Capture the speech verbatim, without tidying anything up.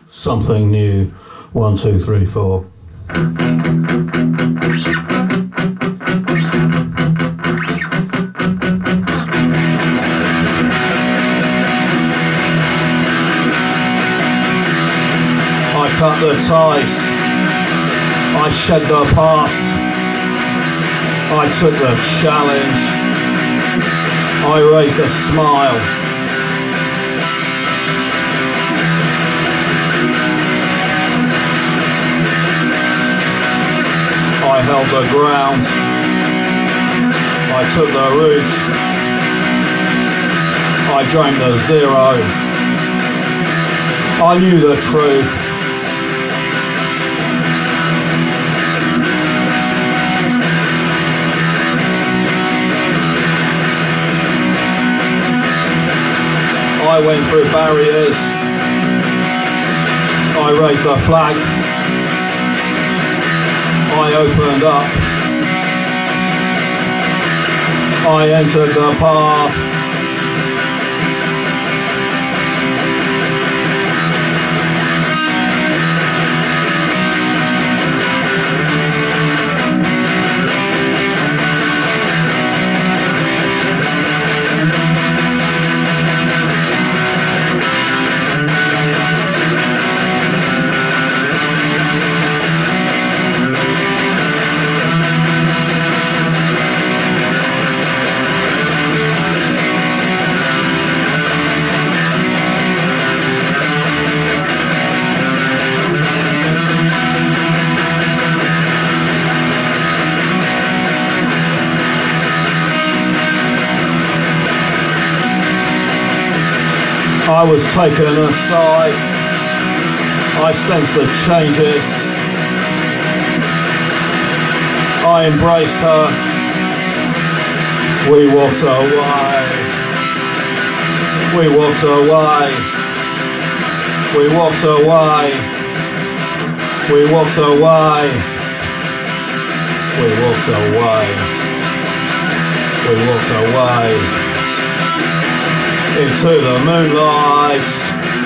something new. One, two, three, four. I cut the ties, I shed the past, I took the challenge, I raised a smile. I held the ground, I took the route, I drank the zero, I knew the truth. I went through barriers, I raised the flag, I opened up, I entered the path. I was taken aside, I sensed the changes, I embraced her, we walked away, we walked away, we walked away, we walked away, we walked away, we walked away. Into the moonlight.